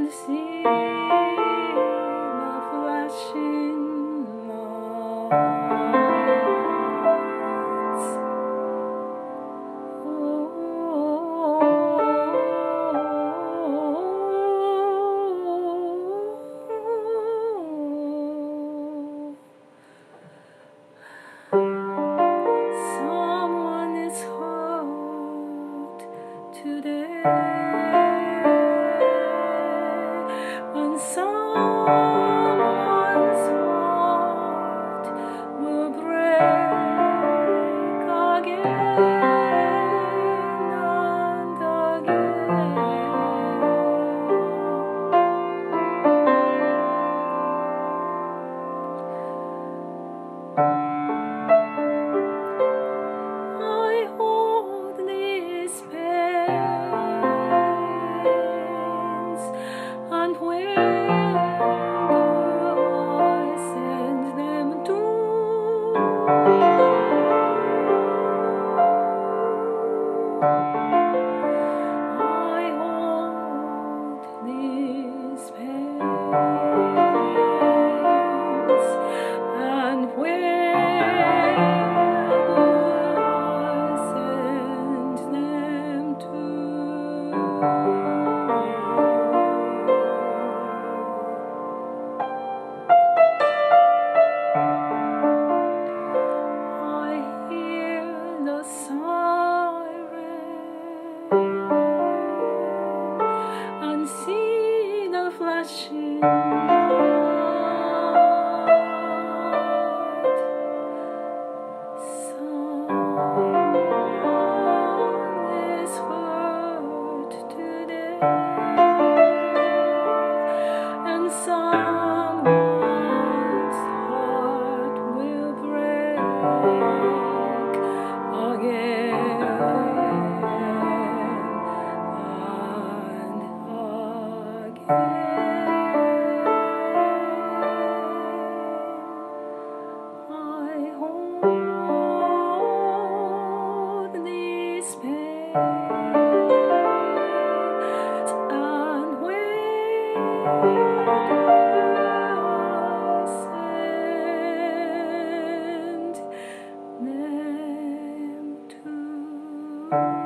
and see the flashing lights. Someone is hurt today, and someone's heart will break again and again. I hold these pains, and where do I send them to? I hold these pains, and where do I send them to? I hear the siren and see the flashing light. Someone is hurt today, and someone's heart will break again and again. I hold these pains, and where do I send them to?